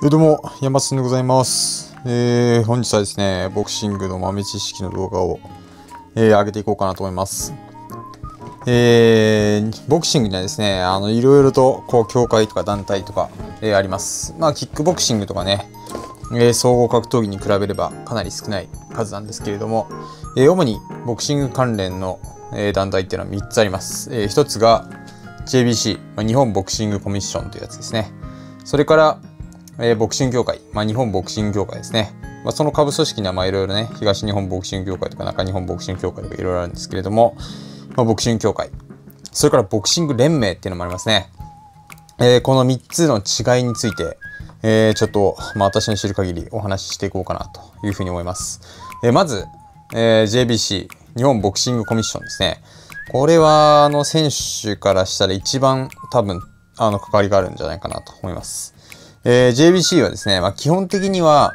どうも、山津でございます。本日はですね、ボクシングの豆知識の動画を、上げていこうかなと思います。ボクシングにはですね、いろいろと、協会とか団体とか、あります。キックボクシングとかね、総合格闘技に比べればかなり少ない数なんですけれども、主にボクシング関連の、団体っていうのは3つあります。1つが JBC、日本ボクシングコミッションというやつですね。それから、ボクシング協会、日本ボクシング協会ですね。その下部組織にはいろいろね、東日本ボクシング協会とか中日本ボクシング協会とかいろいろあるんですけれども、ボクシング協会、それからボクシング連盟っていうのもありますね。この3つの違いについて、ちょっと、私の知る限りお話ししていこうかなというふうに思います。まず、JBC、日本ボクシングコミッションですね。これは、選手からしたら一番多分、関わりがあるんじゃないかなと思います。JBC はですね、基本的には、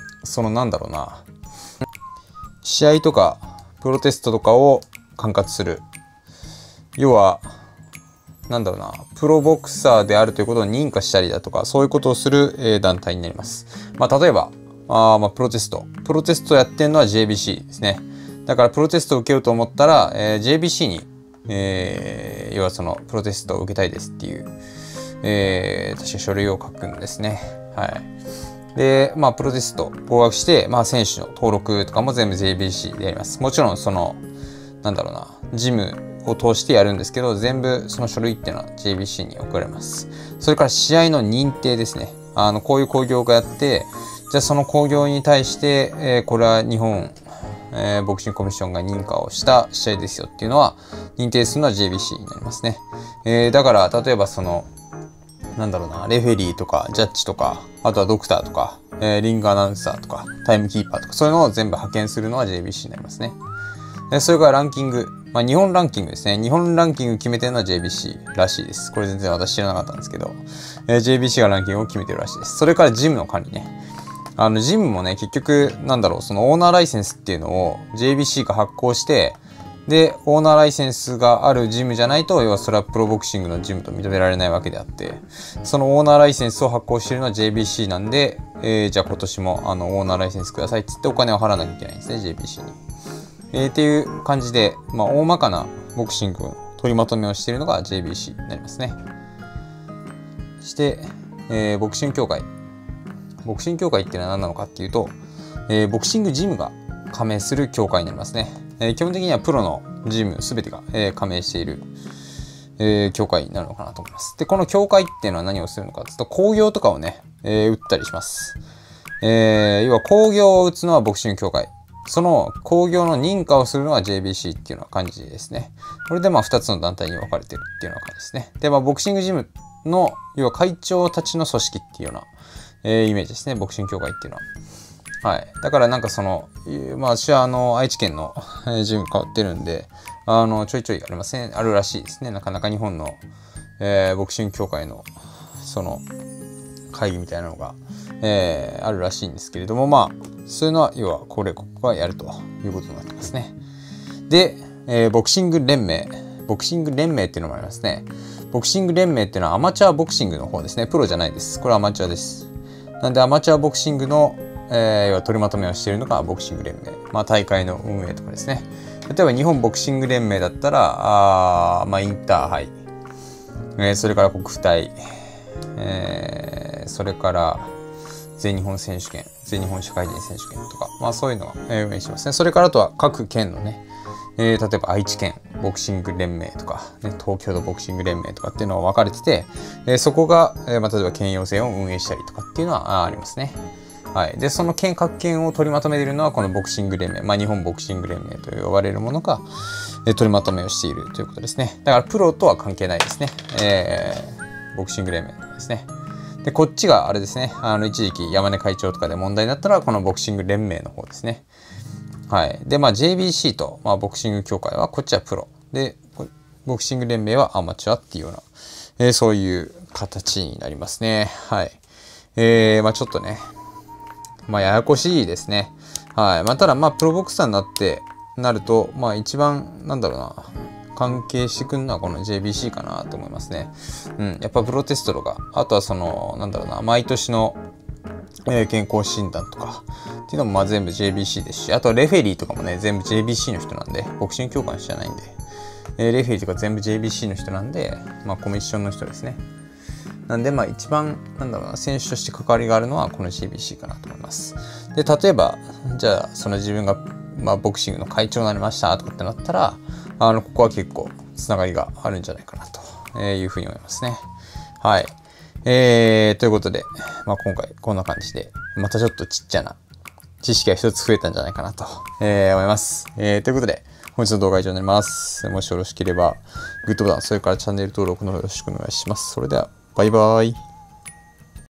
試合とか、プロテストとかを管轄する。要は、プロボクサーであるということを認可したりだとか、そういうことをする、団体になります。例えば、プロテスト。プロテストやってるのは JBC ですね。だから、プロテストを受けようと思ったら、JBC に、要はその、プロテストを受けたいですっていう、確か書類を書くんですね。はい。で、プロテスト合格して、選手の登録とかも全部 JBC でやります。もちろん、ジムを通してやるんですけど、全部その書類っていうのは JBC に送られます。それから試合の認定ですね。こういう興行がやって、じゃあその興行に対して、これは日本、ボクシングコミッションが認可をした試合ですよっていうのは、認定するのは JBC になりますね。だから、例えばレフェリーとか、ジャッジとか、あとはドクターとか、リングアナウンサーとか、タイムキーパーとか、そういうのを全部派遣するのは JBC になりますね。それからランキング。日本ランキングですね。日本ランキング決めてるのは JBC らしいです。これ全然私知らなかったんですけど、JBC がランキングを決めてるらしいです。それからジムの管理ね。ジムもね、結局、そのオーナーライセンスっていうのを JBC が発行して、で、オーナーライセンスがあるジムじゃないと、要はそれはプロボクシングのジムと認められないわけであって、そのオーナーライセンスを発行しているのは JBC なんで、じゃあ今年もオーナーライセンスくださいって言ってお金を払わなきゃいけないんですね、JBC に。っていう感じで、大まかなボクシングを取りまとめをしているのが JBC になりますね。そして、ボクシング協会。ボクシング協会っていうのは何なのかっていうと、ボクシングジムが加盟する協会になりますね。基本的にはプロのジム全てが、加盟している、協会になるのかなと思います。で、この協会っていうのは何をするのかというと、興行とかをね、打ったりします。要は興行を打つのはボクシング協会。その興行の認可をするのは JBC っていうような感じですね。これで2つの団体に分かれてるっていうような感じですね。で、ボクシングジムの、要は会長たちの組織っていうような、イメージですね。ボクシング協会っていうのは。はい。だから私は愛知県のジム変わってるんで、ちょいちょいありますね。あるらしいですね。なかなか日本の、ボクシング協会の、会議みたいなのが、あるらしいんですけれども、そういうのは、要は、ここがやるということになってますね。で、ボクシング連盟。ボクシング連盟っていうのもありますね。ボクシング連盟っていうのはアマチュアボクシングの方ですね。プロじゃないです。これはアマチュアです。なんで、アマチュアボクシングの要は取りまとめをしているのがボクシング連盟。大会の運営とかですね。例えば日本ボクシング連盟だったら、インターハイ、それから国府対、それから全日本選手権、全日本社会人選手権とか、そういうのを運営しますね。それからあとは各県のね、例えば愛知県ボクシング連盟とか、東京都ボクシング連盟とかっていうのが分かれてて、そこが、例えば県予選を運営したりとかっていうのはありますね。はい。で、その各県を取りまとめているのはこのボクシング連盟、日本ボクシング連盟と呼ばれるものが、取りまとめをしているということですね。だからプロとは関係ないですね。ボクシング連盟ですね。で、こっちがあれですね。一時期山根会長とかで問題になったらこのボクシング連盟の方ですね。はい。で、JBC と、ボクシング協会はこっちはプロ。で、ボクシング連盟はアマチュアっていうような、そういう形になりますね。はい。ちょっとね、ややこしいですね。はい。ただ、プロボクサーになると、一番、関係してくるのはこの JBC かなと思いますね。やっぱプロテストとか、あとは毎年の健康診断とかっていうのもまあ全部 JBC ですし、あとレフェリーとかもね、全部 JBC の人なんで、ボクシング協会の人じゃないんで、レフェリーとか全部 JBC の人なんで、まあコミッションの人ですね。なんでまあ一番なんだろうな、選手として関わりがあるのはこの JBC かなと思います。で、例えばじゃあその自分がまあボクシングの会長になりましたとかってなったら、ここは結構つながりがあるんじゃないかなというふうに思いますね。はい。ということで、まあ、今回こんな感じで、またちょっとちっちゃな知識が一つ増えたんじゃないかなと、思います。ということで、本日の動画は以上になります。もしよろしければ、グッドボタン、それからチャンネル登録の方よろしくお願いします。それでは、バイバイ。